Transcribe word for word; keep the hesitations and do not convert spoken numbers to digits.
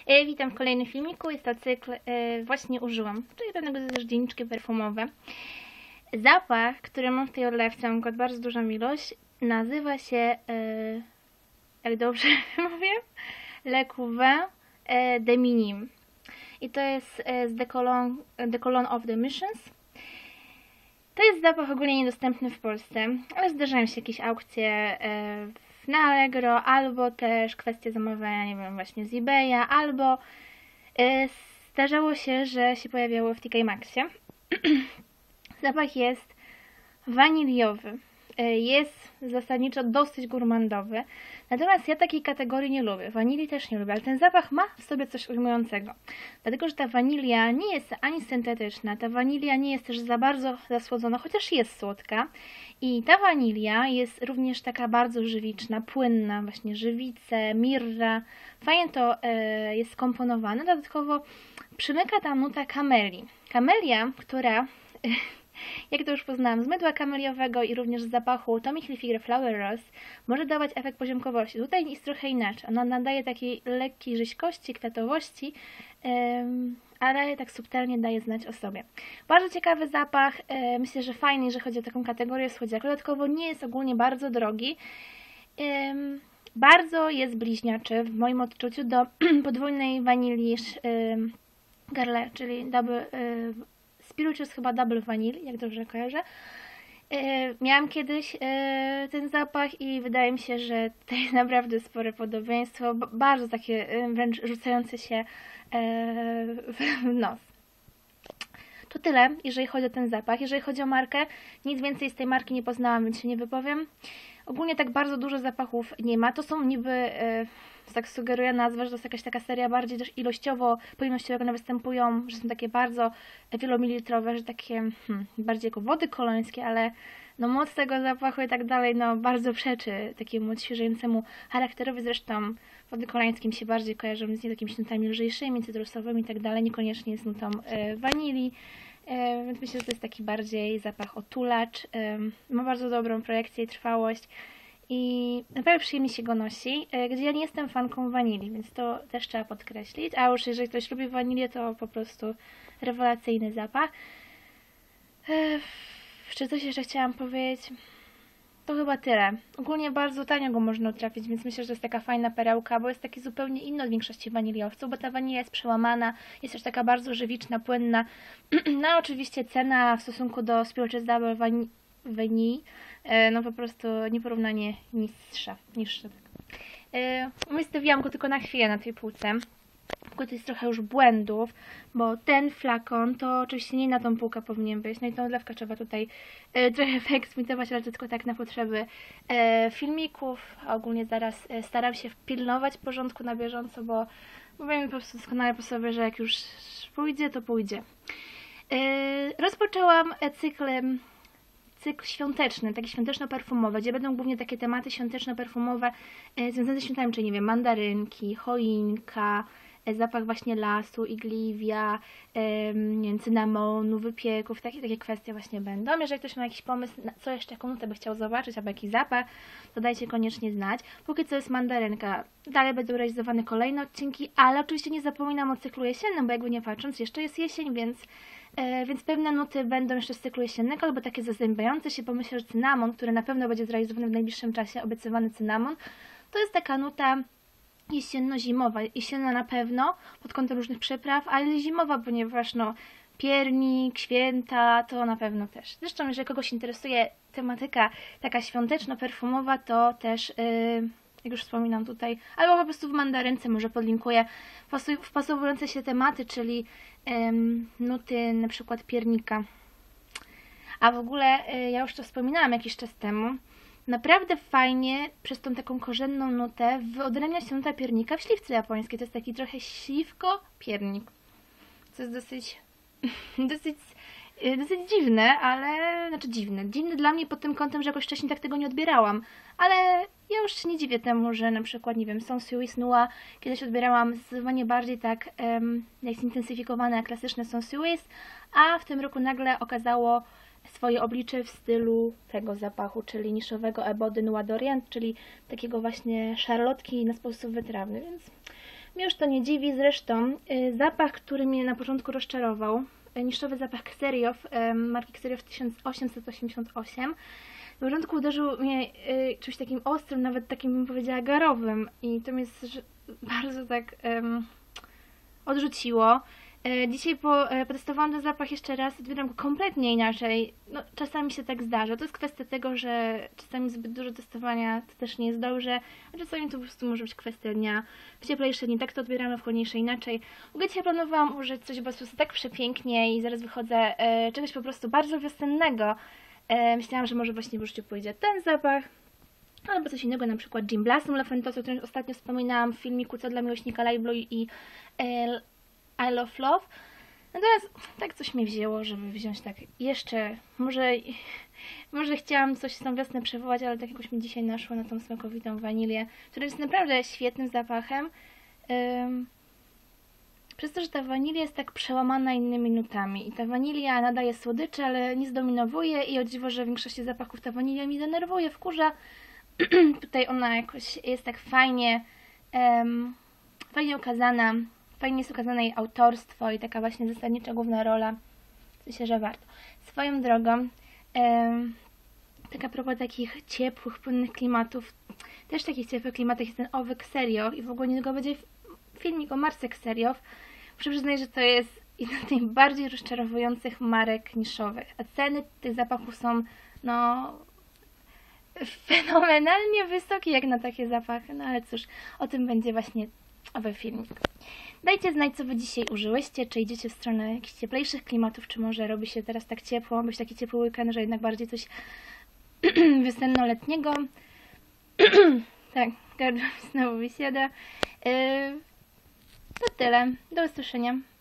E, witam w kolejnym filmiku. Jest to cykl, e, właśnie użyłam, czyli pewnego rodzaju dzienniczki perfumowe. Zapach, który mam w tej odlewce, mam go bardzo dużą ilość, nazywa się, e, jak dobrze mówię, Le Couvent e, de Minim. I to jest e, z The Cologne, The Cologne of the Missions. To jest zapach ogólnie niedostępny w Polsce, ale zdarzają się jakieś aukcje e, na Allegro, albo też kwestie zamawiania, nie wiem, właśnie z eBaya, albo e, zdarzało się, że się pojawiało w T K Maxie. Zapach jest waniliowy. E, jest zasadniczo dosyć gurmandowy. Natomiast ja takiej kategorii nie lubię. Wanilii też nie lubię, ale ten zapach ma w sobie coś ujmującego. Dlatego, że ta wanilia nie jest ani syntetyczna, ta wanilia nie jest też za bardzo zasłodzona, chociaż jest słodka. I ta wanilia jest również taka bardzo żywiczna, płynna, właśnie żywice, mirra. Fajnie to e, jest skomponowane. Dodatkowo przymyka ta nuta kamelii. Kamelia, która... Jak to już poznałam, z mydła kameliowego i również z zapachu Tommy Hilfiger Flower Rose może dawać efekt poziomkowości. Tutaj jest trochę inaczej. Ona nadaje takiej lekkiej rzeźkości, kwiatowości, ym, ale tak subtelnie daje znać o sobie. Bardzo ciekawy zapach. Yy, myślę, że fajny, jeżeli chodzi o taką kategorię słodziaku. Dodatkowo nie jest ogólnie bardzo drogi. Yy, bardzo jest bliźniaczy w moim odczuciu do podwójnej wanilii yy, Guerlain, czyli double... Yy, Spirituous chyba Double Vanille, jak dobrze kojarzę. Yy, miałam kiedyś yy, ten zapach i wydaje mi się, że to jest naprawdę spore podobieństwo. B bardzo takie yy, wręcz rzucające się yy, w nos. To tyle, jeżeli chodzi o ten zapach. Jeżeli chodzi o markę, nic więcej z tej marki nie poznałam, więc się nie wypowiem. Ogólnie tak bardzo dużo zapachów nie ma. To są niby, yy, tak sugeruje nazwa, że to jest jakaś taka seria bardziej też ilościowo, po ilości jak one występują, że są takie bardzo wielomilitrowe, że takie hmm, bardziej jako wody kolońskie, ale no moc tego zapachu i tak dalej, no bardzo przeczy takiemu odświeżającemu charakterowi. Zresztą wody kolońskie mi się bardziej kojarzą z jakimiś nutami lżejszymi, cytrusowymi i tak dalej, niekoniecznie z nutą yy, wanilii. Więc myślę, że to jest taki bardziej zapach otulacz. Ma bardzo dobrą projekcję i trwałość i naprawdę przyjemnie się go nosi, gdzie ja nie jestem fanką wanilii, więc to też trzeba podkreślić. A już jeżeli ktoś lubi wanilię, to po prostu rewelacyjny zapach. Czy coś jeszcze chciałam powiedzieć? To chyba tyle. Ogólnie bardzo tanio go można trafić, więc myślę, że to jest taka fajna perełka, bo jest taki zupełnie inny od większości waniliowców, bo ta wanilia jest przełamana, jest też taka bardzo żywiczna, płynna. No oczywiście cena w stosunku do Spirituous Double Vanille, no po prostu nieporównanie niższa. niższa tak. Wystawiłam go tylko na chwilę na tej półce. Tylko to jest trochę już błędów, bo ten flakon to oczywiście nie na tą półkę powinien być, no i tą odlewkę trzeba tutaj e, trochę wyeksmitować, ale to tylko tak na potrzeby e, filmików, a ogólnie zaraz e, staram się pilnować porządku na bieżąco, bo, bo wiem po prostu doskonale po sobie, że jak już pójdzie, to pójdzie. E, rozpoczęłam cyklem cykl świąteczny, taki świąteczno-perfumowy, gdzie będą głównie takie tematy świąteczno-perfumowe e, związane ze świętami, czyli nie wiem, mandarynki, choinka, zapach właśnie lasu, igliwia, nie wiem, cynamonu, wypieków, takie, takie kwestie właśnie będą. Jeżeli ktoś ma jakiś pomysł, na co jeszcze, jaką nutę by chciał zobaczyć, albo jakiś zapach, to dajcie koniecznie znać. Póki co jest mandarynka, dalej będą realizowane kolejne odcinki, ale oczywiście nie zapominam o cyklu jesiennym, bo jakby nie patrząc, jeszcze jest jesień, więc, e, więc pewne nuty będą jeszcze z cyklu jesiennego, albo takie zazębiające się, bo myślę, że cynamon, który na pewno będzie zrealizowany w najbliższym czasie, obiecywany cynamon, to jest taka nuta jesienno-zimowa. Jesienna na pewno, pod kątem różnych przypraw, ale zimowa, ponieważ no piernik, święta, to na pewno też. Zresztą, jeżeli kogoś interesuje tematyka taka świąteczno-perfumowa, to też, yy, jak już wspominam tutaj, albo po prostu w mandarynce może podlinkuję wpasowujące się tematy, czyli yy, nuty na przykład piernika. A w ogóle, yy, ja już to wspominałam jakiś czas temu, naprawdę fajnie przez tą taką korzenną nutę wyodrębnia się nuta piernika w śliwce japońskiej. To jest taki trochę śliwko-piernik. Co jest dosyć, dosyć, dosyć dziwne, ale... Znaczy dziwne. Dziwne dla mnie pod tym kątem, że jakoś wcześniej tak tego nie odbierałam. Ale ja już się nie dziwię temu, że na przykład, nie wiem, Sensuis Nua kiedyś odbierałam zdecydowanie bardziej tak um, jak zintensyfikowane, klasyczne Sensuis, a w tym roku nagle okazało swoje oblicze w stylu tego zapachu, czyli niszowego Eau de Noix d'Orient, czyli takiego właśnie szarlotki na sposób wytrawny, więc Mnie już to nie dziwi, zresztą y, zapach, który mnie na początku rozczarował, y, niszczowy zapach Xeriof, y, marki Xeriof tysiąc osiemset osiemdziesiąt osiem, na początku uderzył mnie y, czymś takim ostrym, nawet takim bym powiedziała garowym i to mnie że, bardzo tak y, odrzuciło. Y, dzisiaj po, y, potestowałam ten zapach jeszcze raz, odbieram go kompletnie inaczej. No, czasami się tak zdarza. To jest kwestia tego, że czasami zbyt dużo testowania to też nie jest dobrze, a czasami to po prostu może być kwestia dnia. W cieplejsze dni tak to odbieramy, w chłodniejsze inaczej. W ogóle dzisiaj planowałam użyć coś po prostu tak przepięknie i zaraz wychodzę y, czegoś po prostu bardzo wiosennego. Y, myślałam, że może właśnie w użyciu pójdzie ten zapach, albo coś innego, na przykład Gin Blossom La Fentosa, o którym ostatnio wspominałam w filmiku Co dla miłośnika Light Blue i y, I Love Love. Natomiast tak coś mnie wzięło, żeby wziąć tak jeszcze, może, może chciałam coś z tą wiosnę przywołać, ale tak jakoś mi dzisiaj naszło na tą smakowitą wanilię, która jest naprawdę świetnym zapachem. Um, przez to, że ta wanilia jest tak przełamana innymi nutami i ta wanilia nadaje słodyczy, ale nie zdominowuje i o dziwo, że w większości zapachów ta wanilia mi denerwuje, wkurza. Tutaj ona jakoś jest tak fajnie, um, fajnie ukazana. Fajnie jest ukazane jej autorstwo i taka właśnie zasadnicza główna rola. Myślę, że warto. Swoją drogą, em, tak a propos takich ciepłych, płynnych klimatów, też w takich ciepłych klimatach jest ten owy Xeriof i w ogóle niedługo będzie filmik o marce Xeriof. Muszę przyznać, że to jest jedna z najbardziej rozczarowujących marek niszowych, a ceny tych zapachów są, no, fenomenalnie wysokie jak na takie zapachy, no ale cóż, o tym będzie właśnie owy filmik. Dajcie znać, co Wy dzisiaj użyłyście, czy idziecie w stronę jakichś cieplejszych klimatów, czy może robi się teraz tak ciepło, być taki ciepły weekend, że jednak bardziej coś wiosenno-letniego. Tak, gardło znowu wysiada. Yy, to tyle. Do usłyszenia.